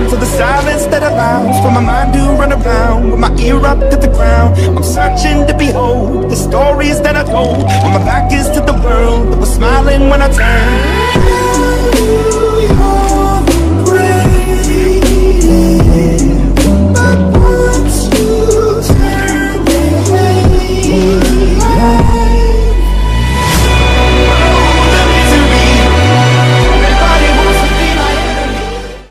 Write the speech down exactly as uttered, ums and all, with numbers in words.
For the silence that allows for my mind to run around with my ear up to the ground. I'm searching to behold the stories that I told when my back is to the world that was smiling when I turned.